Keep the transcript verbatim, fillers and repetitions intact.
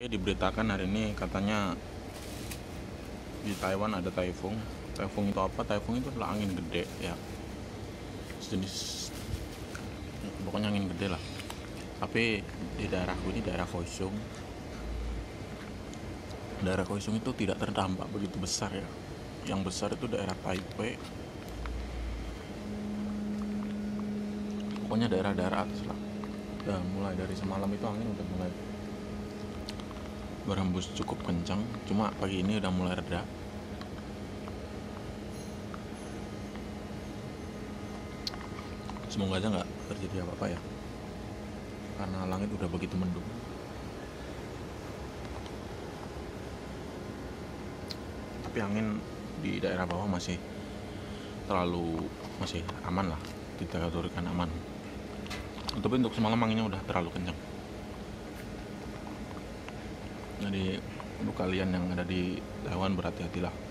Diberitakan hari ini katanya di Taiwan ada taifung. Taifung itu apa? Taifung itu adalah angin gede ya, sejenis, pokoknya angin gede lah. Tapi di daerahku ini, daerah Kaohsiung, daerah Kaohsiung itu tidak terdampak begitu besar ya. Yang besar itu daerah Taipei, pokoknya daerah-daerah atas lah. Dan mulai dari semalam itu angin udah mulai berhembus cukup kencang, cuma pagi ini udah mulai reda. Semoga aja nggak terjadi apa-apa ya, karena langit udah begitu mendung. Tapi angin di daerah bawah masih terlalu masih aman lah, dikategorikan aman. Tapi untuk semalam anginnya udah terlalu kencang. Jadi untuk kalian yang ada di Taiwan berhati-hatilah.